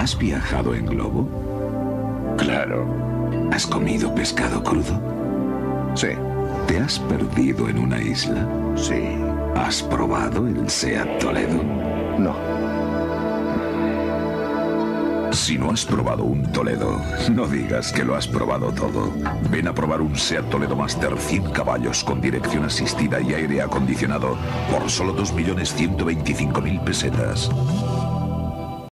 ¿Has viajado en globo? Claro. ¿Has comido pescado crudo? Sí. ¿Te has perdido en una isla? Sí. ¿Has probado el Seat Toledo? No. Si no has probado un Toledo, no digas que lo has probado todo. Ven a probar un Seat Toledo Master 100 caballos con dirección asistida y aire acondicionado por solo 2.125.000 pesetas.